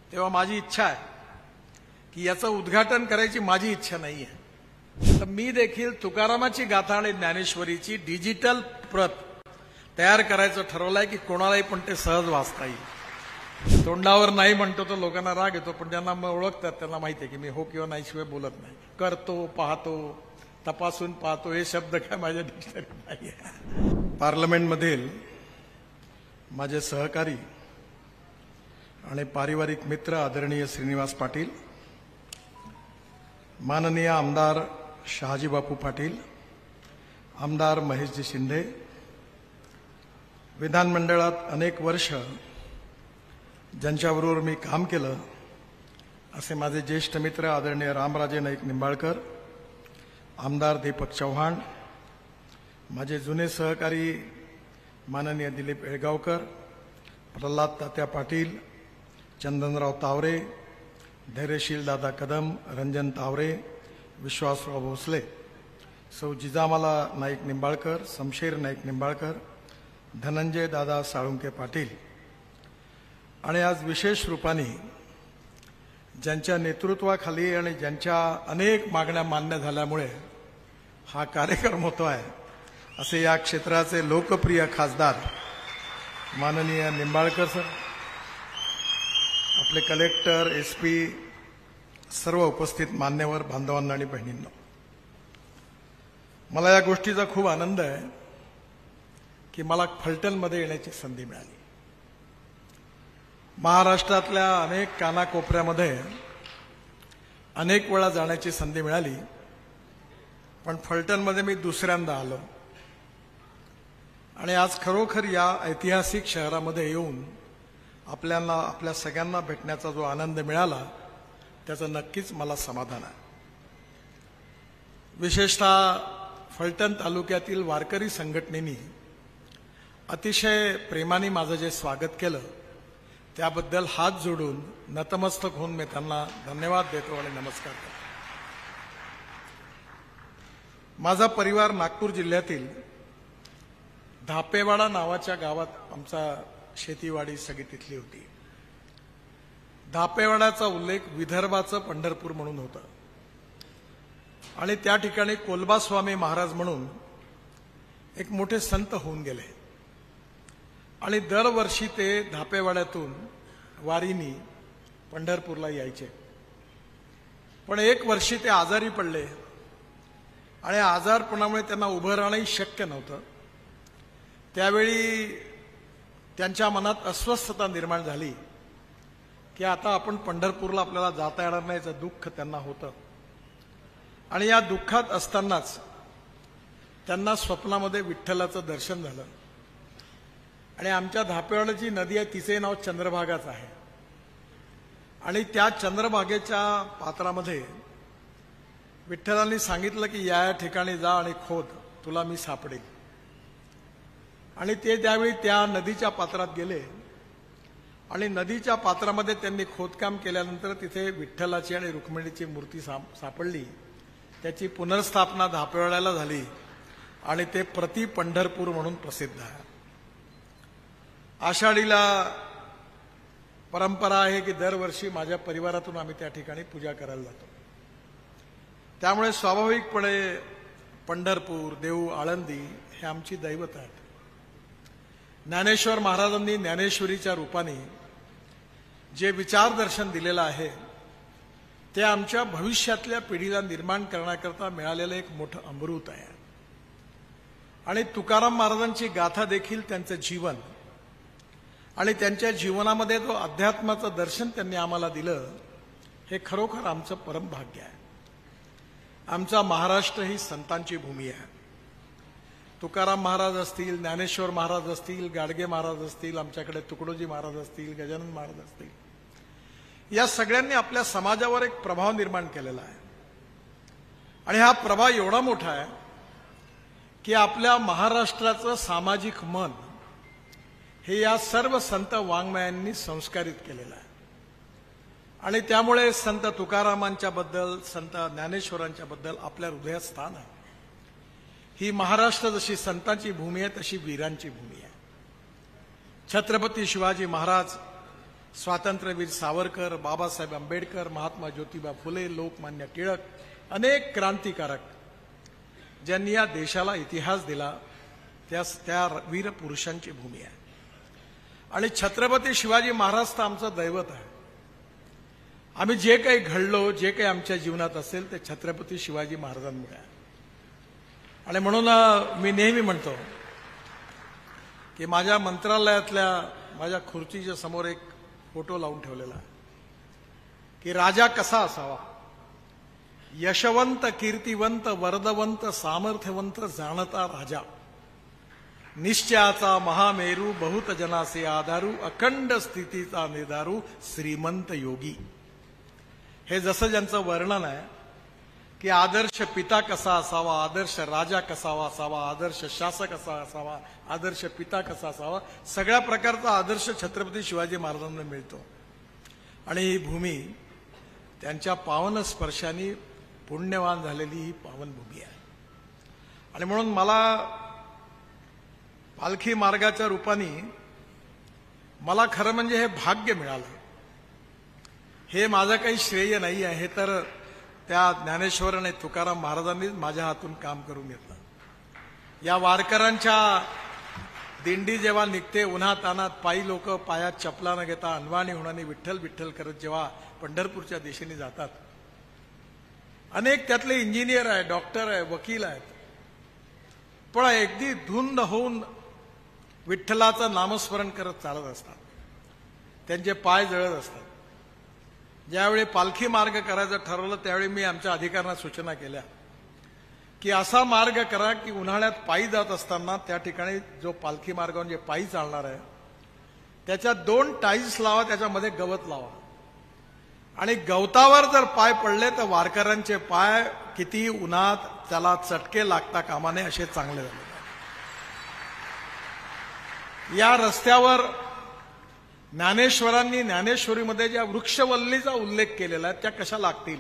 तेव्हा माझी इच्छा आहे की याचं उद्घाटन करायची माझी इच्छा नाही आहे. तर मी देखील तुकारामाची गाथा आणि ज्ञानेश्वरीची डिजिटल प्रत तयार करायचं ठरवलंय की कोणालाही पण ते सहज वाचता येईल. तोंडावर नाही म्हणतो तर लोकांना राग येतो, पण ज्यांना ओळखतात त्यांना माहिती आहे की मी हो किंवा नाही शिवाय बोलत नाही. करतो, पाहतो, तपासून पाहतो हे शब्द काय माझ्या डिक्शनरीत नाही आहे. पार्लमेंटमधील माझे सहकारी आणि पारिवारिक मित्र आदरणीय श्रीनिवास पाटील, माननीय आमदार शहाजी बापू पाटील, आमदार महेशजी शिंदे, विधानमंडळात अनेक वर्ष ज्यांच्याबरोबर मी काम केलं असे माझे ज्येष्ठ मित्र आदरणीय रामराजे नाईक निंबाळकर, आमदार दीपक चव्हाण, माझे जुने सहकारी माननीय दिलीप येळगावकर, प्रल्हाद तात्या पाटील, चंदनराव तावरे, धैर्यशील दादा कदम, रंजन तावरे, विश्वासराव भोसले, सौ जिजामाला नाईक निंबाळकर, शमशेर नाईक निंबाळकर, धनंजय दादा साळुंके पाटील आणि आज विशेष रूपाने ज्यांच्या नेतृत्वाखाली आणि ज्यांच्या अनेक मागण्या मान्य झाल्यामुळे हा कार्यक्रम होतो आहे असे या क्षेत्राचे लोकप्रिय खासदार माननीय निंबाळकर सर, आपले कलेक्टर, एसपी, सर्व उपस्थित मान्यवर बांधवांना आणि बहिणींना, मला या गोष्टीचा खूप आनंद आहे की मला फलटणमध्ये येण्याची संधी मिळाली. महाराष्ट्रातल्या अनेक कानाकोपऱ्यामध्ये अनेक वेळा जाण्याची संधी मिळाली, पण फलटणमध्ये मी दुसऱ्यांदा आलो आणि आज खरोखर या ऐतिहासिक शहरामध्ये येऊन आपल्या सगळ्यांना भेटण्याचा जो आनंद मिळाला त्याचं नक्कीच मला समाधान आहे. विशेषतः फलटण तालुक्यातील वारकरी संघटनेनी अतिशय प्रेमाने माझं जे स्वागत केलं त्याबद्दल हात जोडून नतमस्तक होऊन मी त्यांना धन्यवाद देतो आणि नमस्कार करतो. माझा परिवार नागपूर जिल्ह्यातील धापेवाडा नावाच्या गावात आमचा शेतीवाडी सगळी तिथली होती. धापेवाड्याचा उल्लेख विदर्भाचं पंढरपूर म्हणून होता आणि त्या ठिकाणी कोलबास्वामी महाराज म्हणून एक मोठे संत होऊन गेले आणि दरवर्षी ते धापेवाड्यातून वारीनी पंढरपूरला यायचे. पण एक वर्षी ते आजारी पडले आणि आजारपणामुळे त्यांना उभं राहणंही शक्य नव्हतं. त्यावेळी त्यांच्या मनात अस्वस्थता निर्माण झाली की आता आपण पंढरपूरला आपल्याला जाता येणार नाही याचं दुःख त्यांना होतं. आणि या दुःखात असतानाच त्यांना स्वप्नामध्ये विठ्ठलाचं दर्शन झालं आणि आमच्या धापेवाड्याची नदी आहे तिचे नाव चंद्रभागाच आहे आणि त्या चंद्रभागेच्या पात्रामध्ये विठ्ठलांनी सांगितलं की या ठिकाणी जा आणि खोद, तुला मी सापडेल. आणि ते त्यावेळी त्या नदीच्या पात्रात गेले आणि नदीच्या पात्रामध्ये त्यांनी खोदकाम केल्यानंतर तिथे विठ्ठलाची आणि रुक्मिणीची मूर्ती सापडली. त्याची पुनर्स्थापना धापेवाड्याला झाली आणि ते प्रति पंढरपूर म्हणून प्रसिद्ध आहे. आषाढीला परंपरा आहे की दरवर्षी माझ्या परिवारातून आम्ही त्या ठिकाणी पूजा करायला जातो. त्यामुळे स्वाभाविकपणे पंढरपूर, देऊ, आळंदी हे आमची दैवत आहेत. ज्ञानेश्वर महाराजांनी ज्ञानेश्वरीच्या रूपाने जे विचारदर्शन दिलेलं आहे ते आमच्या भविष्यातल्या पिढीला निर्माण करण्याकरता मिळालेलं एक मोठं अमृत आहे. आणि तुकाराम महाराजांची गाथा देखील त्यांचं जीवन आणि त्यांच्या जीवनामध्ये जो अध्यात्माचं दर्शन त्यांनी आम्हाला दिलं हे खरोखर आमचं परम भाग्य आहे. आमचा महाराष्ट्र ही संतांची भूमी आहे. तुकाराम महाराज असतील, ज्ञानेश्वर महाराज असतील, गाडगे महाराज असतील, आमच्याकडे तुकडोजी महाराज असतील, गजानन महाराज असतील, या सगळ्यांनी आपल्या समाजावर एक प्रभाव निर्माण केलेला आहे. आणि हा प्रभाव एवढा मोठा आहे की आपल्या महाराष्ट्राचं सामाजिक मन हे या सर्व संत वाङ्मयांनी संस्कारित केलेलं आहे. आणि त्यामुळे संत तुकारामांच्या बद्दल, संत ज्ञानेश्वरांच्या बद्दल आपल्या हृदयात स्थान आहे. ही महाराष्ट्र जशी संतांची भूमी आहे तशी वीरांची भूमी आहे. छत्रपती शिवाजी महाराज स्वातंत्र्यवीर सावरकर, बाबासाहेब आंबेडकर, महात्मा ज्योतिबा फुले, लोकमान्य टिळक, अनेक क्रांतिकारक ज्यांनी या देशाला इतिहास दिला, त्या वीर पुरुषांची भूमी आहे. आणि छत्रपती शिवाजी महाराज तर आमचं दैवत आहे. आम्ही जे काही घडलो, जे काही आमच्या जीवनात असेल ते छत्रपती शिवाजी महाराजांमुळे आहे. आणि म्हणून मी नेहमी म्हणतो की माझ्या मंत्रालयातल्या माझ्या खुर्चीच्या समोर एक फोटो लावून ठेवलेला आहे की राजा कसा असावा. यशवंत, कीर्तिवंत, वरदवंत, सामर्थ्यवंत जाणता राजा, निश्चयाचा महामेरू, बहुत जनासे आधारू, अखंड स्थितीचा निर्धारू, श्रीमंत योगी. हे जसं ज्यांचं वर्णन आहे की आदर्श पिता कसा असावा, आदर्श राजा कसा असावा, आदर्श शासक कसा असावा, आदर्श पिता कसा असावा, सगळ्या प्रकारचा आदर्श छत्रपती शिवाजी महाराजांना मिळतो. आणि ही भूमी त्यांच्या पावन स्पर्शाने पुण्यवान झालेली ही पावन भूमी आहे. आणि म्हणून मला पालखी मार्गाच्या रूपाने मला खरं म्हणजे हे भाग्य मिळालं. हे माझं काही श्रेय नाही आहे, हे तर त्या ज्ञानेश्वर आणि तुकाराम महाराजांनीच माझ्या हातून काम करून घेतलं. या वारकऱ्यांच्या दिंडी जेव्हा निघते उन्हात तानात, पायी लोक पायात चपला न घेता अनवाणी होणाने विठ्ठल विठ्ठल करत जेव्हा पंढरपूरच्या दिशेने जातात, अनेक त्यातले इंजिनियर आहे, डॉक्टर आहे, वकील आहेत, पण अगदी धुंद होऊन विठ्ठलाचं नामस्मरण करत चालत असतात. त्यांचे पाय जळत असतात. ज्यावेळी पालखी मार्ग करायचं ठरवलं त्यावेळी मी आमच्या अधिकाऱ्यांना सूचना केल्या की असा मार्ग करा की उन्हाळ्यात पायी जात असताना त्या ठिकाणी जो पालखी मार्गावर जे पायी चालणार आहे त्याच्यात 2 टाईल्स लावा, त्याच्यामध्ये गवत लावा. आणि गवतावर जर पाय पडले तर वारकऱ्यांचे पाय किती उन्हात त्याला चटके लागता कामा नये असे चांगले झाले. या रस्त्यावर ज्ञानेश्वरांनी ज्ञानेश्वरीमध्ये ज्या वृक्षवल्लीचा उल्लेख केलेला आहे त्या कशा लागतील,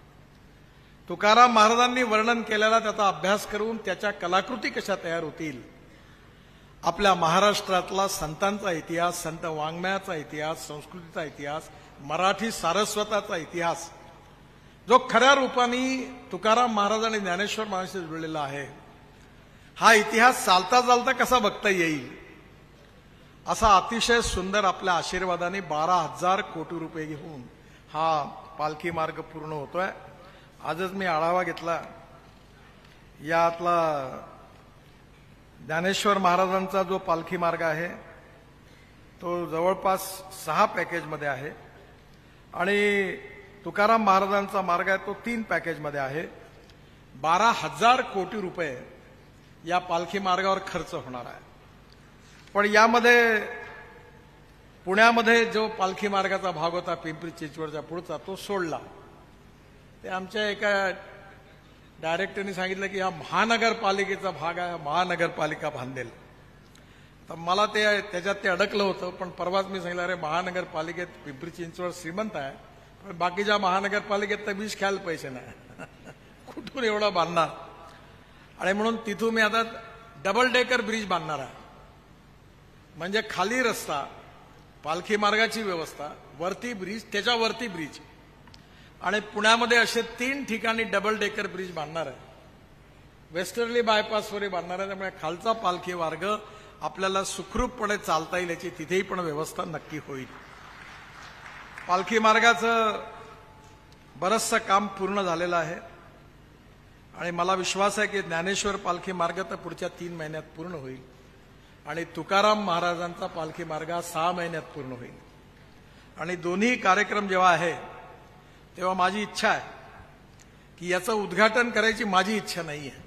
तुकाराम महाराजांनी वर्णन केलेला त्याचा अभ्यास करून त्याच्या कलाकृती कशा तयार होतील. आपल्या महाराष्ट्रातला संतांचा इतिहास, संत वाङ्मयाचा इतिहास, संस्कृतीचा इतिहास, मराठी सारस्वताचा इतिहास जो खऱ्या रूपाने तुकाराम महाराज आणि ज्ञानेश्वर महाराजांशी जुळलेला आहे, हा इतिहास चालता चालता कसा बघता येईल असा अतिशय सुंदर आपल्या आशीर्वादाने 12,000 कोटी रुपये घेऊन हा पालखी मार्ग पूर्ण होतोय. आजच मी आढावा घेतला. यातला ज्ञानेश्वर महाराजांचा जो पालखी मार्ग आहे तो जवळपास 6 पॅकेजमध्ये आहे आणि तुकाराम महाराजांचा मार्ग आहे तो 3 पॅकेजमध्ये आहे. 12,000 कोटी रुपये या पालखी मार्गावर खर्च होणार आहे. पण यामध्ये पुण्यामध्ये जो पालखी मार्गाचा भाग होता पिंपरी चिंचवडच्या पुढचा तो सोडला. ते आमच्या एका डायरेक्टरनी सांगितलं की हा महानगरपालिकेचा भाग आहे, महानगरपालिका बांधेल. तर मला त्याच्यात ते अडकलं होतं. पण परवाच मी सांगितलं अरे महानगरपालिकेत पिंपरी चिंचवड श्रीमंत आहे, पण बाकीच्या महानगरपालिकेत तर 20 ख्याल पैसे नाही, कुठून एवढा बांधणार. आणि म्हणून तिथून मी आता डबल डेकर ब्रिज बांधणार आहे. म्हणजे खाली रस्ता, पालखी मार्गाची व्यवस्था, वरती ब्रिज, त्याच्यावरती ब्रिज, आणि पुण्यामध्ये असे 3 ठिकाणी डबल डेकर ब्रिज बांधणार आहे. वेस्टर्ली बायपासवर बांधणार आहे. त्यामुळे खालचा पालखी मार्ग आपल्याला सुखरूपपणे चालता येईल याची तिथेही पण व्यवस्था नक्की होईल. पालखी मार्गाचं बरंचसं काम पूर्ण झालेलं आहे आणि मला विश्वास आहे की ज्ञानेश्वर पालखी मार्ग तर पुढच्या 3 महिन्यात पूर्ण होईल आणि तुकाराम महाराजांचा पालखी मार्ग 6 महिन्यात पूर्ण होईल. आणि दोन्ही कार्यक्रम जेव्हा आहे तेव्हा माझी इच्छा आहे की याचं उद्घाटन करायची माझी इच्छा नाही आहे.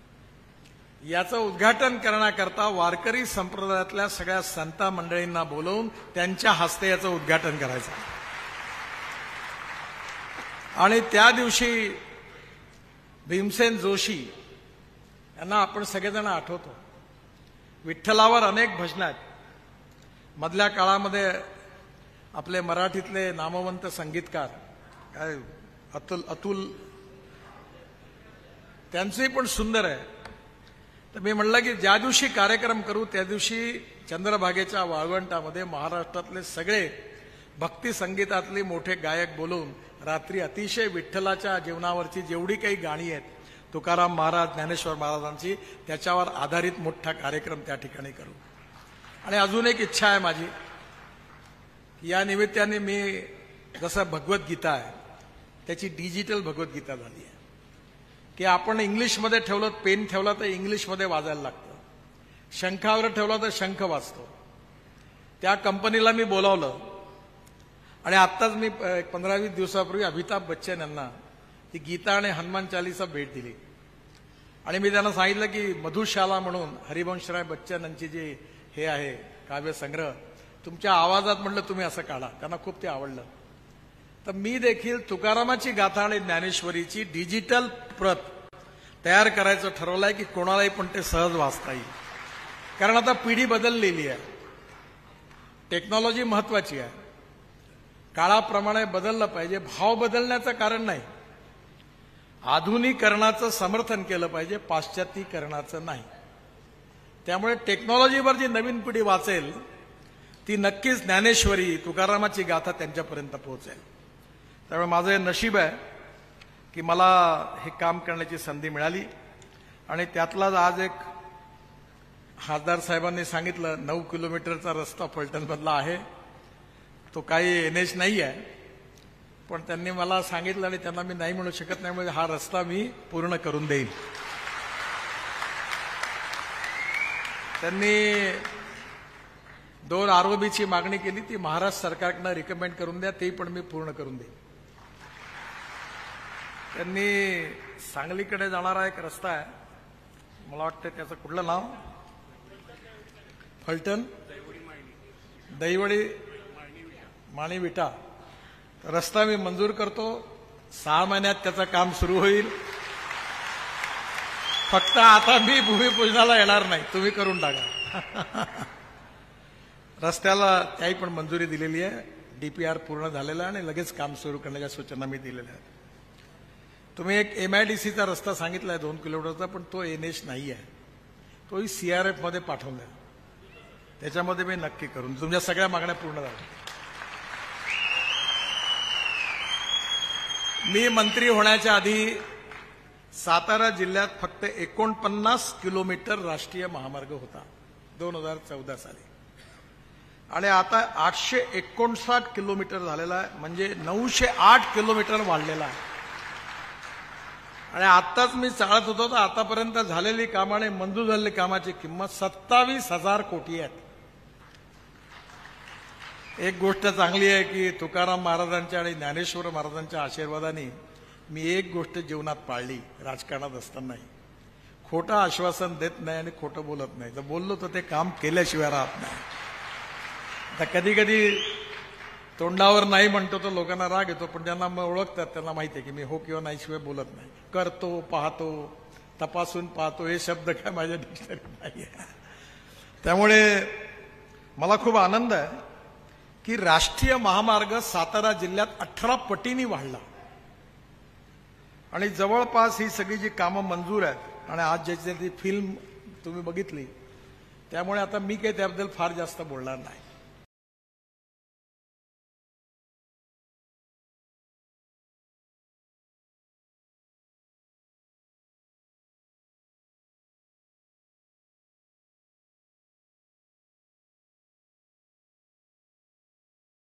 याचं उद्घाटन करण्याकरता वारकरी संप्रदायातल्या सगळ्या संत मंडळींना बोलवून त्यांच्या हस्ते याचं उद्घाटन करायचं. आणि त्या दिवशी भीमसेन जोशी यांना आपण सगळेजण आठवतो. विठ्ठलावर अनेक भजनं आहेत. मधल्या काळामध्ये आपले मराठीतले नामवंत संगीतकार काय अतुल त्यांचंही पण सुंदर आहे. तर मी म्हणलं की ज्या दिवशी कार्यक्रम करू त्या दिवशी चंद्रभागेच्या वाळवंटामध्ये महाराष्ट्रातले सगळे भक्ती संगीतातले मोठे गायक बोलून रात्री अतिशय विठ्ठलाच्या जीवनावरची जेवढी काही गाणी आहेत, तुकाराम महाराज, ज्ञानेश्वर महाराजांची, त्याच्यावर आधारित मोठा कार्यक्रम त्या ठिकाणी करू. आणि अजून एक इच्छा आहे माझी, या निमित्ताने मी जसं भगवद्गीता आहे त्याची डिजिटल भगवद्गीता झाली आहे की आपण इंग्लिशमध्ये ठेवलं, पेन ठेवला तर इंग्लिशमध्ये वाजायला लागतं, शंखावर ठेवला तर शंख वाजतो. त्या कंपनीला मी बोलावलं आणि आत्ताच मी 15-20 दिवसापूर्वी अमिताभ बच्चन यांना ती गीता आणि हनुमान चालीसा भेट दिली आणि मी त्यांना सांगितलं की मधुशाला म्हणून हरिवंशराय बच्चन यांची जी हे आहे काव्यसंग्रह, तुमच्या आवाजात म्हटलं तुम्ही असं काढा. त्यांना खूप ते आवडलं. तर मी देखील तुकारामाची गाथा आणि ज्ञानेश्वरीची डिजिटल प्रत तयार करायचं ठरवलंय की कोणालाही पण ते सहज वाचता येईल. कारण आता पिढी बदललेली आहे, टेक्नॉलॉजी महत्वाची आहे, काळाप्रमाणे बदललं पाहिजे. भाव बदलण्याचं कारण नाही, आधुनिकीकरणाचं समर्थन केलं पाहिजे, पाश्चात्तीकरणाचं नाही. त्यामुळे टेक्नॉलॉजीवर जी नवीन पिढी वाचेल ती नक्कीच ज्ञानेश्वरी, तुकारामाची गाथा त्यांच्यापर्यंत पोहोचेल. त्यामुळे माझं हे नशीब आहे की मला हे काम करण्याची संधी मिळाली. आणि त्यातलाच आज एक खासदार साहेबांनी सांगितलं 9 किलोमीटरचा रस्ता फलटणमधला आहे, तो काही NH नाही आहे, पण त्यांनी मला सांगितलं आणि त्यांना मी नाही म्हणू शकत नाही, म्हणजे हा रस्ता मी पूर्ण करून देईन. त्यांनी 2 ROBची मागणी केली, ती महाराष्ट्र सरकारकडनं रिकमेंड करून द्या, ते पण मी पूर्ण करून देईन. त्यांनी सांगलीकडे जाणारा एक रस्ता आहे, मला वाटतं त्याचं कुठलं नाव, फलटण दैवडी माणी विटा रस्ता मी मंजूर करतो. 6 महिन्यात त्याचं काम सुरू होईल. फक्त आता मी भूमिपूजनाला येणार नाही, तुम्ही करून टाका. रस्त्याला त्याही पण मंजुरी दिलेली आहे, DPR पूर्ण झालेला आहे आणि लगेच काम सुरू करण्याच्या सूचना मी दिलेल्या आहेत. तुम्ही एक MIDCचा रस्ता सांगितलाय 2 किलोमीटरचा, पण तो NH नाही आहे, तोही CRF मध्ये पाठवलाय. त्याच्यामध्ये मी नक्की करून तुमच्या सगळ्या मागण्या पूर्ण झाल्या. मी मंत्री होण्याच्या आधी सातारा जिल्ह्यात फक्त 49 किलोमीटर राष्ट्रीय महामार्ग होता 2014 साली, आणि आता 859 किलोमीटर झालेला आहे, म्हणजे 908 किलोमीटर वाढलेला आहे. आणि आत्ताच मी चालत होतो तर आतापर्यंत झालेली कामं आणि मंजूर झालेली कामाची किंमत 27,000 कोटी आहे. एक गोष्ट चांगली आहे की तुकाराम महाराजांच्या आणि ज्ञानेश्वर महाराजांच्या आशीर्वादाने मी एक गोष्ट जीवनात पाळली राजकारणात असतानाही, खोटं आश्वासन देत नाही आणि खोटं बोलत नाही. जर बोललो तर ते काम केल्याशिवाय राहत नाही. आता कधी कधी तोंडावर नाही म्हणतो तर लोकांना राग येतो, पण त्यांना मग ओळखतात, त्यांना माहिती आहे की मी हो किंवा नाही शिवाय बोलत नाही. करतो, पाहतो, तपासून पाहतो हे शब्द काय माझ्या डिक्शनरीत नाही आहे. त्यामुळे मला खूप आनंद आहे की राष्ट्रीय महामार्ग सातारा जिल्ह्यात 18 पटींनी वाढला आणि जवळपास ही सगळी जी कामं मंजूर आहेत आणि आज ज्याची ती फिल्म तुम्ही बघितली, त्यामुळे आता मी काही त्याबद्दल फार जास्त बोलणार नाही.